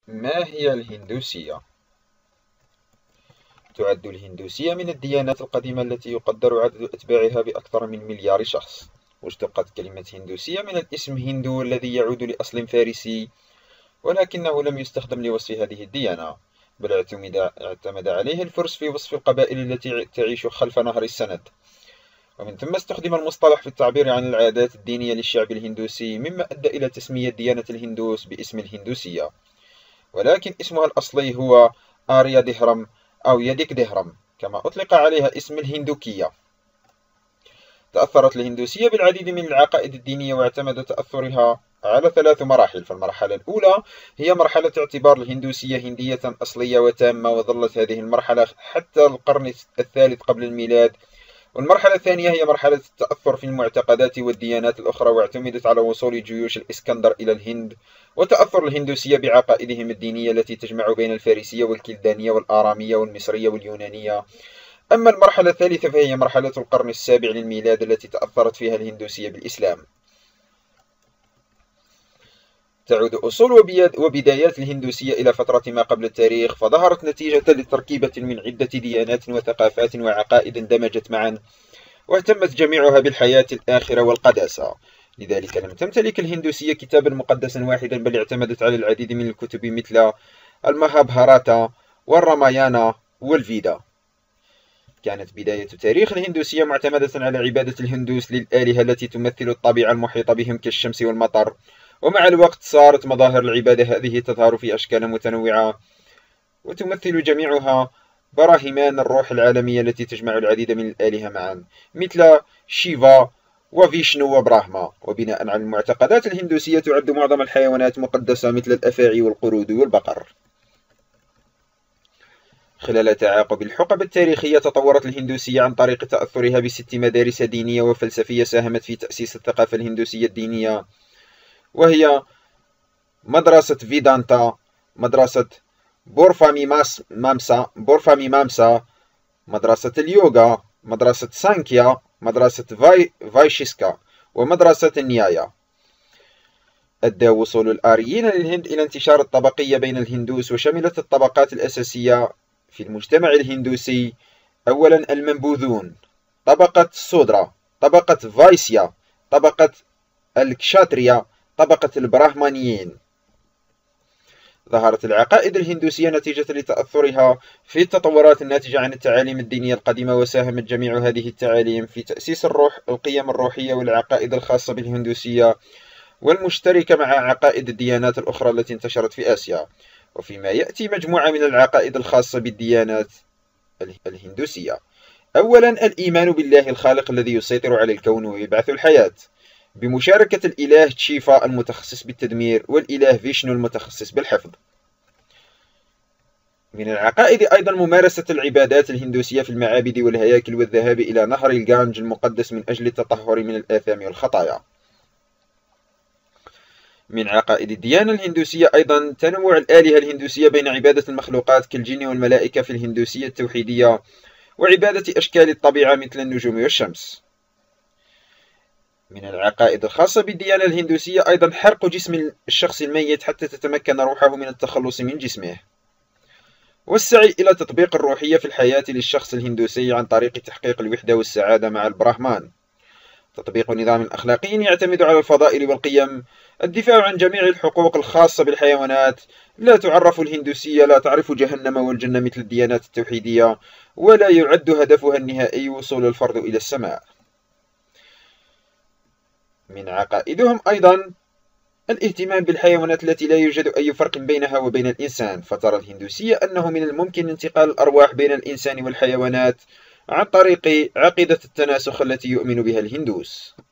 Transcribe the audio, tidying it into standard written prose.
ما هي الهندوسية؟ تعد الهندوسية من الديانات القديمة التي يقدر عدد أتباعها بأكثر من مليار شخص. واشتقت كلمة هندوسية من الاسم هندو الذي يعود لأصل فارسي، ولكنه لم يستخدم لوصف هذه الديانة، بل اعتمد عليه الفرس في وصف القبائل التي تعيش خلف نهر السند. ومن ثم استخدم المصطلح في التعبير عن العادات الدينية للشعب الهندوسي، مما أدى إلى تسمية ديانة الهندوس باسم الهندوسية، ولكن اسمها الأصلي هو آريا دهرم أو يديك دهرم، كما أطلق عليها اسم الهندوكية. تأثرت الهندوسية بالعديد من العقائد الدينية، واعتمد تأثرها على 3 مراحل. فالمرحلة الأولى هي مرحلة اعتبار الهندوسية هندية أصلية وتامة، وظلت هذه المرحلة حتى القرن الثالث قبل الميلاد. والمرحلة الثانية هي مرحلة التأثر في المعتقدات والديانات الأخرى، واعتمدت على وصول جيوش الإسكندر إلى الهند وتأثر الهندوسية بعقائدهم الدينية التي تجمع بين الفارسية والكلدانية والآرامية والمصرية واليونانية. أما المرحلة الثالثة فهي مرحلة القرن السابع للميلاد، التي تأثرت فيها الهندوسية بالإسلام. تعود أصول وبدايات الهندوسية إلى فترة ما قبل التاريخ، فظهرت نتيجة لتركيبة من عدة ديانات وثقافات وعقائد اندمجت معا، واهتمت جميعها بالحياة الآخرة والقداسة. لذلك لم تمتلك الهندوسية كتابا مقدسا واحدا، بل اعتمدت على العديد من الكتب مثل الماهابهاراتا والرامايانا والفيدا. كانت بداية تاريخ الهندوسية معتمدة على عبادة الهندوس للآلهة التي تمثل الطبيعة المحيطة بهم كالشمس والمطر، ومع الوقت صارت مظاهر العبادة هذه تظهر في أشكال متنوعة، وتمثل جميعها براهمان الروح العالمية التي تجمع العديد من الآلهة معا، مثل شيفا وفيشنو وبراهما. وبناء على المعتقدات الهندوسية تعد معظم الحيوانات مقدسة مثل الأفاعي والقرود والبقر. خلال تعاقب الحقب التاريخية تطورت الهندوسية عن طريق تأثرها ب6 مدارس دينية وفلسفية ساهمت في تأسيس الثقافة الهندوسية الدينية، وهي مدرسة فيدانتا، مدرسة بورفامي مامسا، مدرسة اليوغا، مدرسة سانكيا، مدرسة فايشيسكا، ومدرسة النيايا. أدى وصول الآريين للهند إلى انتشار الطبقية بين الهندوس، وشملت الطبقات الأساسية في المجتمع الهندوسي: أولا المنبوذون، طبقة السودرا، طبقة فايسيا، طبقة الكشاتريا، طبقة البراهمانيين. ظهرت العقائد الهندوسية نتيجة لتأثرها في التطورات الناتجة عن التعاليم الدينية القديمة، وساهمت جميع هذه التعاليم في تأسيس القيم الروحية والعقائد الخاصة بالهندوسية، والمشتركة مع عقائد الديانات الأخرى التي انتشرت في آسيا. وفيما يأتي مجموعة من العقائد الخاصة بالديانات الهندوسية: أولا الإيمان بالله الخالق الذي يسيطر على الكون ويبعث الحياة، بمشاركة الإله تشيفا المتخصص بالتدمير والإله فيشنو المتخصص بالحفظ. من العقائد أيضا ممارسة العبادات الهندوسية في المعابد والهياكل، والذهاب إلى نهر الغانج المقدس من أجل التطهر من الآثام والخطايا. من عقائد الديانة الهندوسية أيضا تنوع الآلهة الهندوسية بين عبادة المخلوقات كالجن والملائكة في الهندوسية التوحيدية، وعبادة أشكال الطبيعة مثل النجوم والشمس. من العقائد الخاصة بالديانة الهندوسية أيضا حرق جسم الشخص الميت حتى تتمكن روحه من التخلص من جسمه، والسعي إلى تطبيق الروحية في الحياة للشخص الهندوسي عن طريق تحقيق الوحدة والسعادة مع البراهمان. تطبيق نظام أخلاقي يعتمد على الفضائل والقيم، الدفاع عن جميع الحقوق الخاصة بالحيوانات. لا تعرف الهندوسية لا تعرف جهنم والجنة مثل الديانات التوحيدية، ولا يعد هدفها النهائي وصول الفرد إلى السماء. من عقائدهم أيضا الاهتمام بالحيوانات التي لا يوجد أي فرق بينها وبين الإنسان، فترى الهندوسية أنه من الممكن انتقال الأرواح بين الإنسان والحيوانات عن طريق عقيدة التناسخ التي يؤمن بها الهندوس.